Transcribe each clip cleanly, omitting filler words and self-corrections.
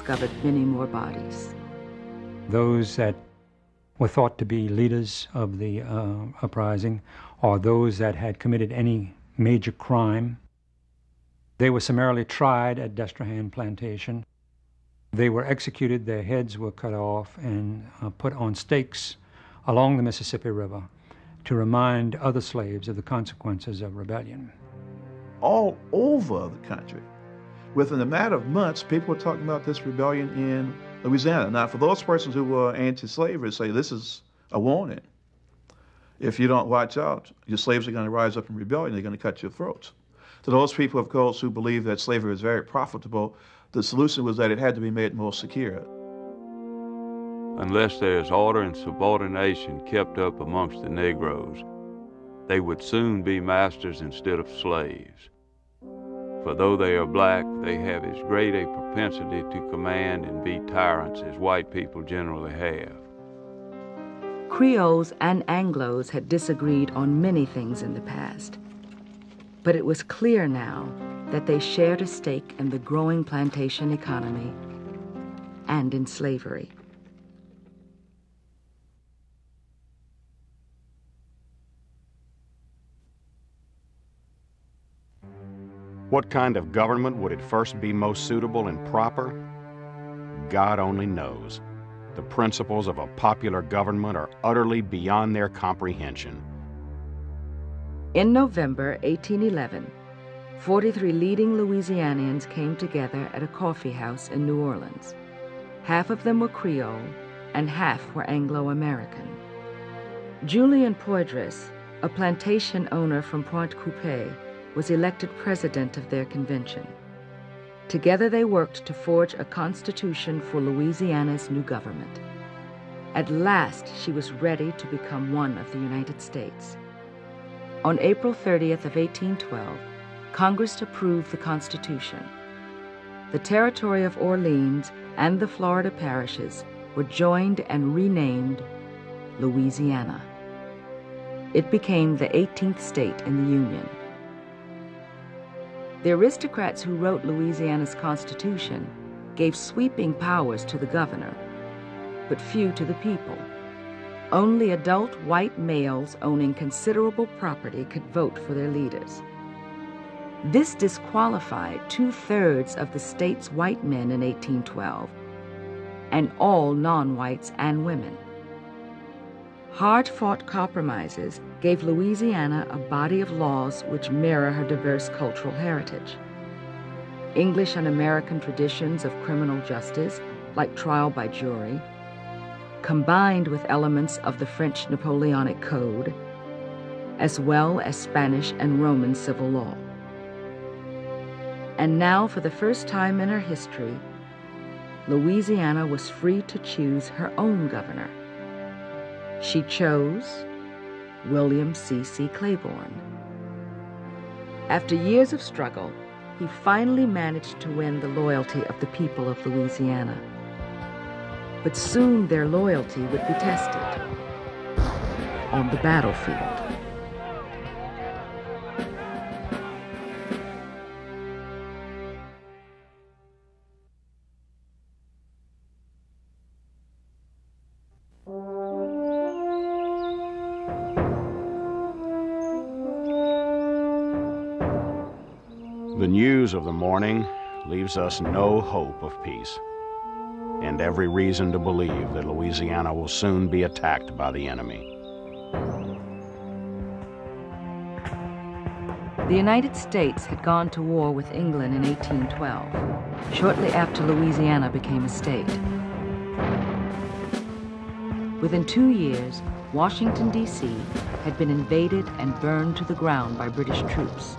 discovered many more bodies. Those that were thought to be leaders of the uprising, or those that had committed any major crime, they were summarily tried at Destrehan Plantation. They were executed, their heads were cut off and put on stakes along the Mississippi River to remind other slaves of the consequences of rebellion. All over the country, within a matter of months, people were talking about this rebellion in Louisiana. Now, for those persons who were anti-slavery, say this is a warning. If you don't watch out, your slaves are going to rise up in rebellion, they're going to cut your throats. To those people, of course, who believe that slavery was very profitable, the solution was that it had to be made more secure. Unless there is order and subordination kept up amongst the Negroes, they would soon be masters instead of slaves. For though they are black, they have as great a propensity to command and be tyrants as white people generally have. Creoles and Anglos had disagreed on many things in the past, but it was clear now that they shared a stake in the growing plantation economy and in slavery. What kind of government would at first be most suitable and proper? God only knows. The principles of a popular government are utterly beyond their comprehension. In November 1811, 43 leading Louisianians came together at a coffee house in New Orleans. Half of them were Creole and half were Anglo-American. Julian Poydras, a plantation owner from Pointe-Coupée, was elected president of their convention. Together they worked to forge a constitution for Louisiana's new government. At last, she was ready to become one of the United States. On April 30th of 1812, Congress approved the Constitution. The territory of Orleans and the Florida parishes were joined and renamed Louisiana. It became the 18th state in the Union. The aristocrats who wrote Louisiana's Constitution gave sweeping powers to the governor, but few to the people. Only adult white males owning considerable property could vote for their leaders. This disqualified 2/3 of the state's white men in 1812, and all non-whites and women. Hard-fought compromises gave Louisiana a body of laws which mirror her diverse cultural heritage. English and American traditions of criminal justice, like trial by jury, combined with elements of the French Napoleonic Code, as well as Spanish and Roman civil law. And now, for the first time in her history, Louisiana was free to choose her own governor. She chose William C.C. Claiborne. After years of struggle, he finally managed to win the loyalty of the people of Louisiana. But soon their loyalty would be tested on the battlefield. The news of the morning leaves us no hope of peace, and every reason to believe that Louisiana will soon be attacked by the enemy. The United States had gone to war with England in 1812, shortly after Louisiana became a state. Within 2 years, Washington, D.C. had been invaded and burned to the ground by British troops.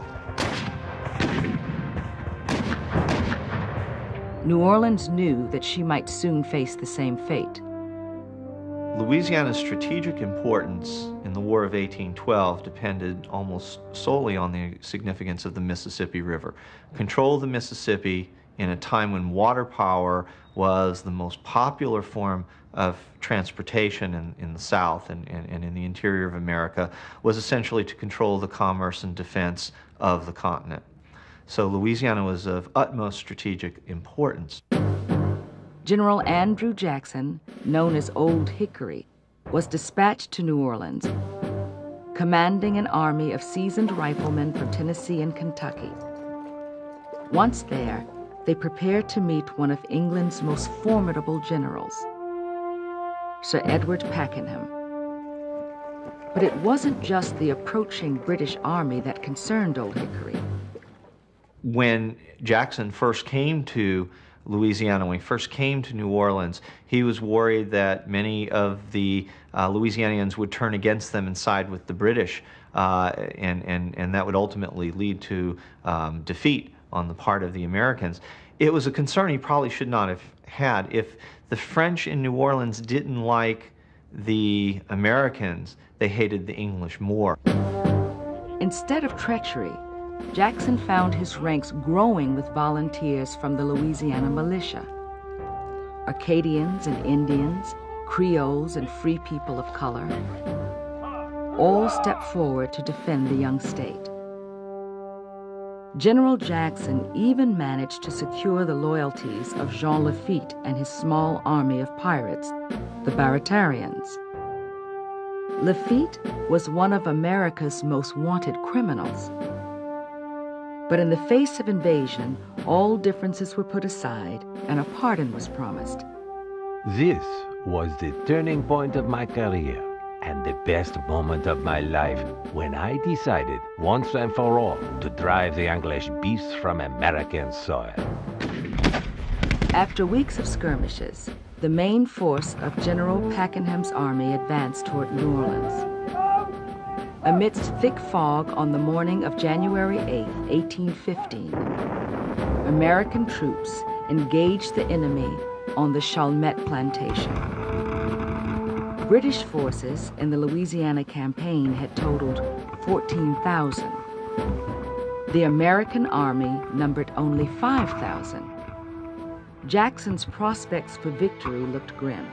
New Orleans knew that she might soon face the same fate. Louisiana's strategic importance in the War of 1812 depended almost solely on the significance of the Mississippi River. Control of the Mississippi in a time when water power was the most popular form of transportation in the South and in the interior of America was essentially to control the commerce and defense of the continent. So Louisiana was of utmost strategic importance. General Andrew Jackson, known as Old Hickory, was dispatched to New Orleans, commanding an army of seasoned riflemen from Tennessee and Kentucky. Once there, they prepared to meet one of England's most formidable generals, Sir Edward Pakenham. But it wasn't just the approaching British army that concerned Old Hickory. When Jackson first came to Louisiana, when he first came to New Orleans, he was worried that many of the Louisianians would turn against them and side with the British, and that would ultimately lead to defeat on the part of the Americans. It was a concern he probably should not have had. If the French in New Orleans didn't like the Americans, they hated the English more. Instead of treachery, Jackson found his ranks growing with volunteers from the Louisiana militia. Acadians and Indians, Creoles and free people of color, all stepped forward to defend the young state. General Jackson even managed to secure the loyalties of Jean Lafitte and his small army of pirates, the Baratarians. Lafitte was one of America's most wanted criminals. But in the face of invasion, all differences were put aside and a pardon was promised. This was the turning point of my career and the best moment of my life when I decided once and for all to drive the English beasts from American soil. After weeks of skirmishes, the main force of General Pakenham's army advanced toward New Orleans. Amidst thick fog on the morning of January 8, 1815, American troops engaged the enemy on the Chalmette plantation. British forces in the Louisiana campaign had totaled 14,000. The American army numbered only 5,000. Jackson's prospects for victory looked grim.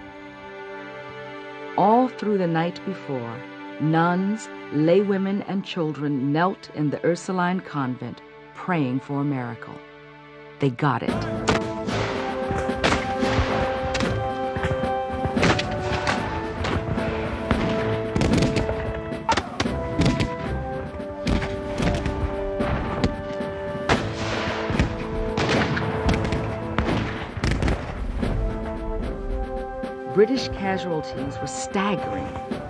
All through the night before, nuns, laywomen, and children knelt in the Ursuline convent praying for a miracle. They got it. British casualties were staggering.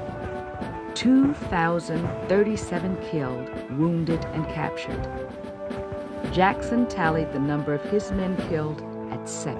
2,037 killed, wounded, and captured. Jackson tallied the number of his men killed at 7.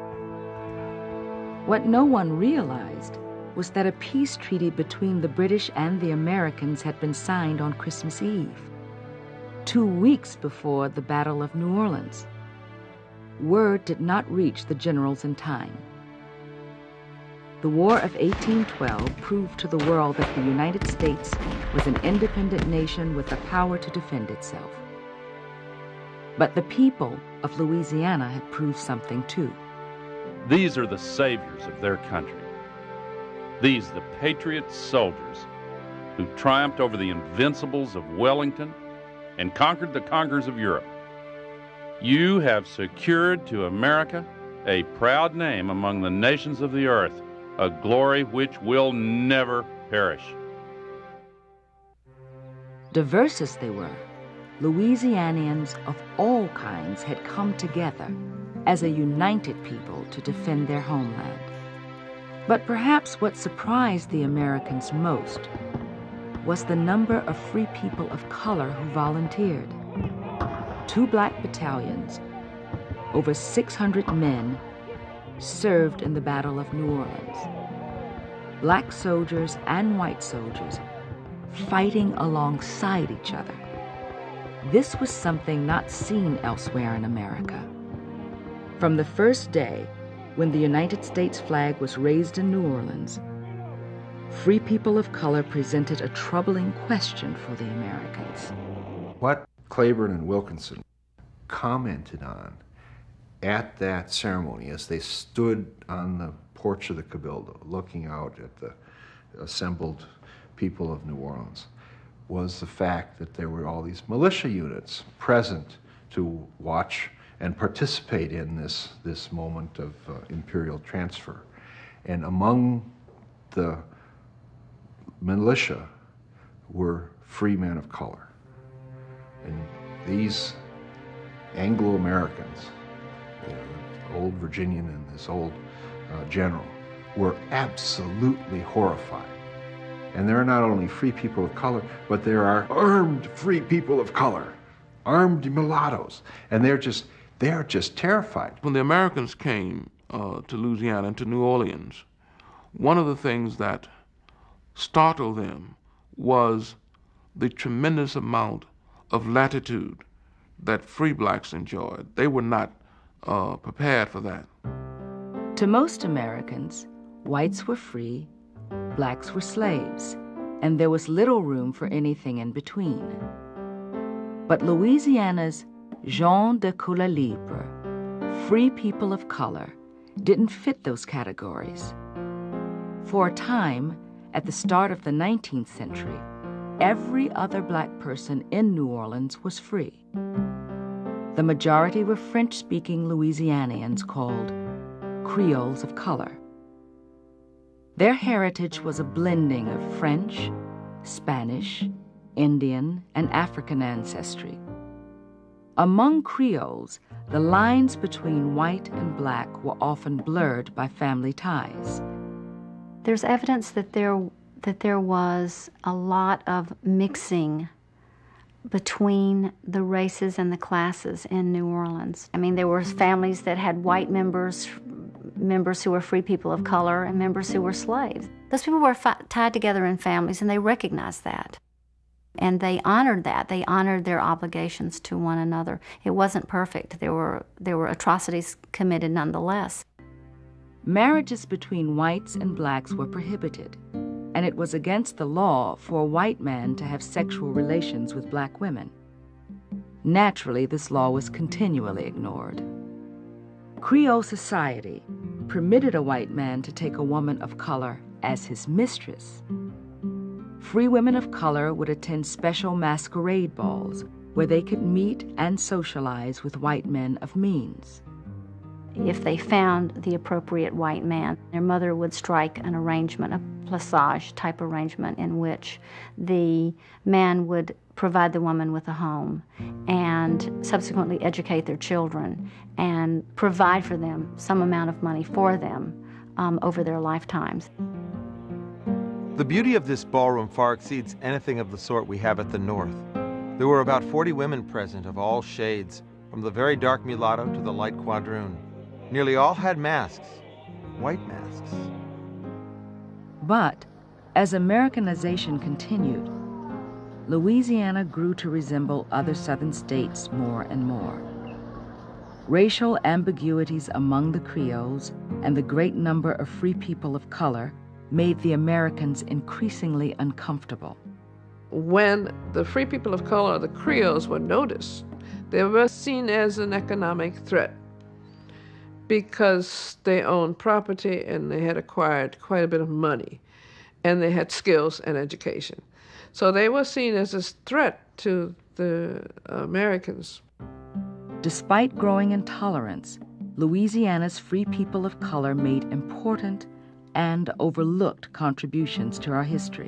What no one realized was that a peace treaty between the British and the Americans had been signed on Christmas Eve, 2 weeks before the Battle of New Orleans. Word did not reach the generals in time. The War of 1812 proved to the world that the United States was an independent nation with the power to defend itself. But the people of Louisiana had proved something too. These are the saviors of their country. These, the patriot soldiers who triumphed over the invincibles of Wellington and conquered the conquerors of Europe. You have secured to America a proud name among the nations of the earth, a glory which will never perish. Diverse as they were, Louisianians of all kinds had come together as a united people to defend their homeland. But perhaps what surprised the Americans most was the number of free people of color who volunteered. 2 black battalions, over 600 men, served in the Battle of New Orleans. Black soldiers and white soldiers fighting alongside each other. This was something not seen elsewhere in America. From the first day when the United States flag was raised in New Orleans, free people of color presented a troubling question for the Americans. What Claiborne and Wilkinson commented on at that ceremony as they stood on the porch of the Cabildo looking out at the assembled people of New Orleans was the fact that there were all these militia units present to watch and participate in this moment of imperial transfer. And among the militia were free men of color. And these Anglo-Americans, old Virginian and this old general, were absolutely horrified. And there are not only free people of color, but there are armed free people of color, armed mulattoes, and they're just terrified. When the Americans came to Louisiana and to New Orleans, one of the things that startled them was the tremendous amount of latitude that free blacks enjoyed. They were not prepared for that. To most Americans, whites were free, blacks were slaves, and there was little room for anything in between. But Louisiana's gens de couleur libre, free people of color, didn't fit those categories. For a time, at the start of the 19th century, every other black person in New Orleans was free. The majority were French-speaking Louisianians called Creoles of color. Their heritage was a blending of French, Spanish, Indian, and African ancestry. Among Creoles, the lines between white and black were often blurred by family ties. There's evidence that there was a lot of mixing between the races and the classes in New Orleans. I mean, there were families that had white members who were free people of color, and members who were slaves. Those people were tied together in families, and they recognized that. And they honored that. They honored their obligations to one another. It wasn't perfect. There were atrocities committed nonetheless. Marriages between whites and blacks were prohibited, and it was against the law for a white man to have sexual relations with black women. Naturally, this law was continually ignored. Creole society permitted a white man to take a woman of color as his mistress. Free women of color would attend special masquerade balls where they could meet and socialize with white men of means. If they found the appropriate white man, their mother would strike an arrangement, a plaçage type arrangement, in which the man would provide the woman with a home and subsequently educate their children and provide for them some amount of money for them over their lifetimes. The beauty of this ballroom far exceeds anything of the sort we have at the North. There were about 40 women present of all shades, from the very dark mulatto to the light quadroon. Nearly all had masks, white masks. But as Americanization continued, Louisiana grew to resemble other southern states more and more. Racial ambiguities among the Creoles and the great number of free people of color made the Americans increasingly uncomfortable. When the free people of color, the Creoles, were noticed, they were seen as an economic threat because they owned property and they had acquired quite a bit of money and they had skills and education. So they were seen as a threat to the Americans. Despite growing intolerance, Louisiana's free people of color made important and overlooked contributions to our history.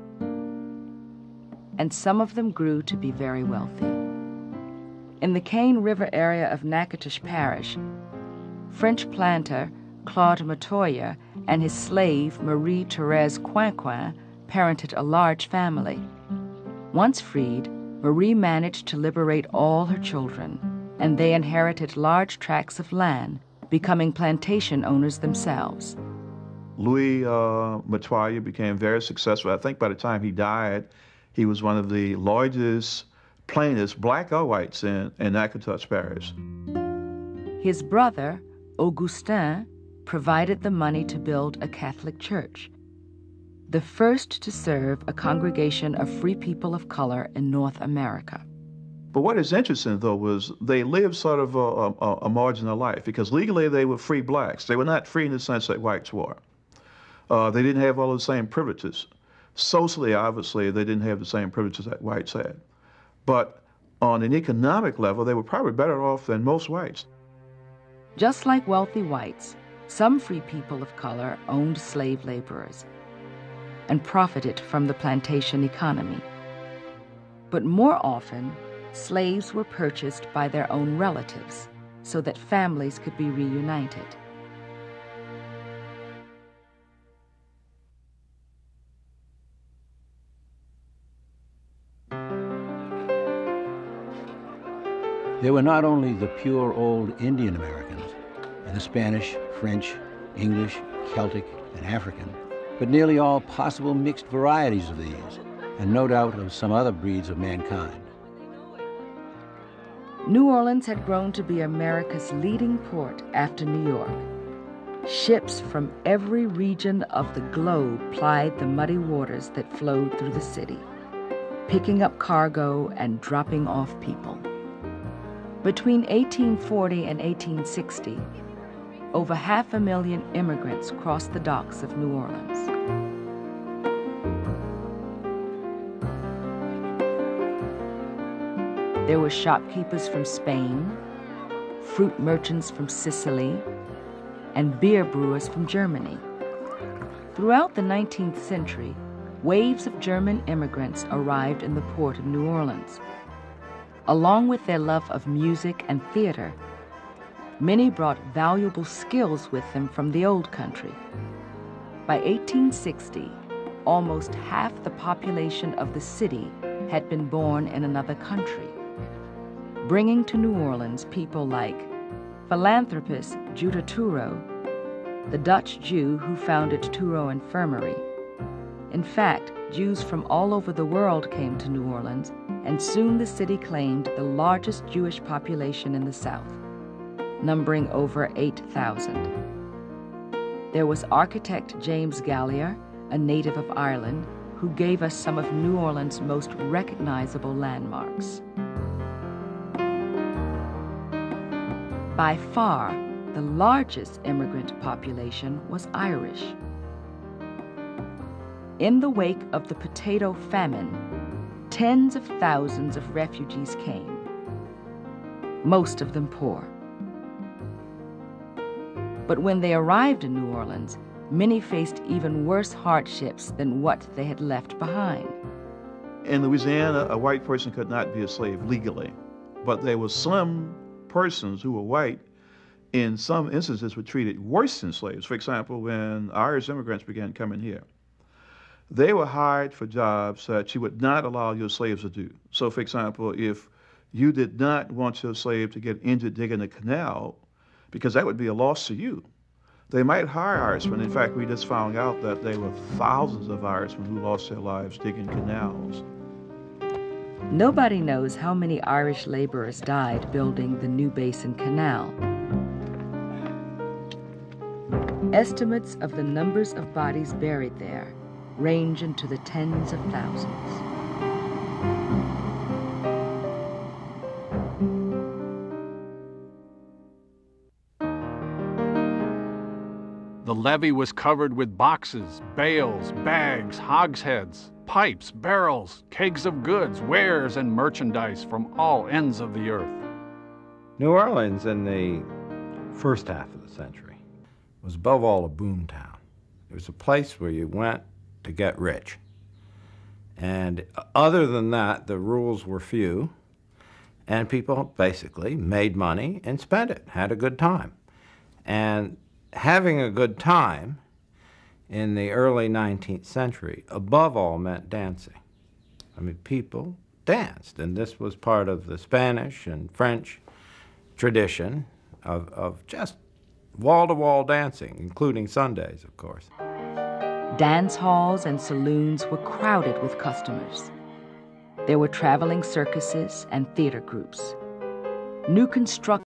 And some of them grew to be very wealthy. In the Cane River area of Natchitoches Parish, French planter Claude Matoyer and his slave Marie-Thérèse Coincoin parented a large family. Once freed, Marie managed to liberate all her children, and they inherited large tracts of land, becoming plantation owners themselves. Louis Matoyer became very successful. I think by the time he died, he was one of the largest plaintiffs, black or whites, in Natchitoches Parish. His brother, Augustin, provided the money to build a Catholic church, the first to serve a congregation of free people of color in North America. But what is interesting, though, was they lived sort of a marginal life, because legally they were free blacks. They were not free in the sense that whites were. They didn't have all the same privileges. Socially, obviously, they didn't have the same privileges that whites had. But on an economic level, they were probably better off than most whites. Just like wealthy whites, some free people of color owned slave laborers and profited from the plantation economy. But more often, slaves were purchased by their own relatives so that families could be reunited. There were not only the pure old Indian Americans, and the Spanish, French, English, Celtic, and African, but nearly all possible mixed varieties of these, and no doubt of some other breeds of mankind. New Orleans had grown to be America's leading port after New York. Ships from every region of the globe plied the muddy waters that flowed through the city, picking up cargo and dropping off people. Between 1840 and 1860, over 500,000 immigrants crossed the docks of New Orleans. There were shopkeepers from Spain, fruit merchants from Sicily, and beer brewers from Germany. Throughout the 19th century, waves of German immigrants arrived in the port of New Orleans. Along with their love of music and theater, many brought valuable skills with them from the old country. By 1860, almost half the population of the city had been born in another country, bringing to New Orleans people like philanthropist Judah Touro, the Dutch Jew who founded Touro Infirmary. In fact, Jews from all over the world came to New Orleans, and soon the city claimed the largest Jewish population in the South, numbering over 8,000. There was architect James Gallier, a native of Ireland, who gave us some of New Orleans' most recognizable landmarks. By far, the largest immigrant population was Irish. In the wake of the potato famine, tens of thousands of refugees came, most of them poor. But when they arrived in New Orleans, many faced even worse hardships than what they had left behind. In Louisiana, a white person could not be a slave legally, but there were some persons who were white in some instances were treated worse than slaves. For example, when Irish immigrants began coming here, they were hired for jobs that you would not allow your slaves to do. So, for example, if you did not want your slave to get injured digging a canal, because that would be a loss to you, they might hire Irishmen. In fact, we just found out that there were thousands of Irishmen who lost their lives digging canals. Nobody knows how many Irish laborers died building the New Basin Canal. Estimates of the numbers of bodies buried there range into the tens of thousands. The levee was covered with boxes, bales, bags, hogsheads, pipes, barrels, kegs of goods, wares, and merchandise from all ends of the earth. New Orleans in the first half of the century was above all a boom town. It was a place where you went to get rich. And other than that, the rules were few, and people basically made money and spent it, had a good time. And having a good time in the early 19th century, above all, meant dancing. I mean, people danced, and this was part of the Spanish and French tradition of just wall-to-wall dancing, including Sundays, of course. Dance halls and saloons were crowded with customers. There were traveling circuses and theater groups. New construction